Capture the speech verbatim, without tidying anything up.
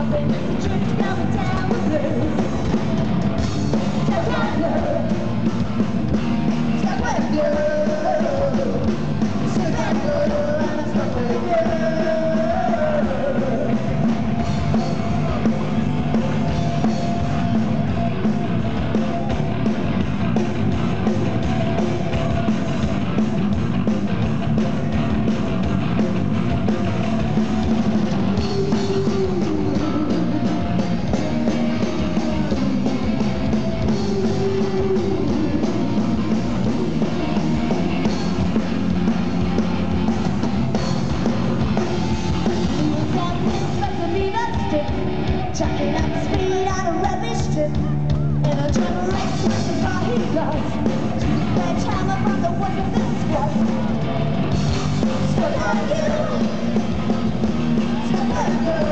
stopping, the trip coming down the blues. Together, stuck with you. Together, I'm stuck with you. Chucking up the speed on a rubbish strip in a general race with the car he goes to the sledgehammer from the work of this squad. Stuck like you, stuck like you.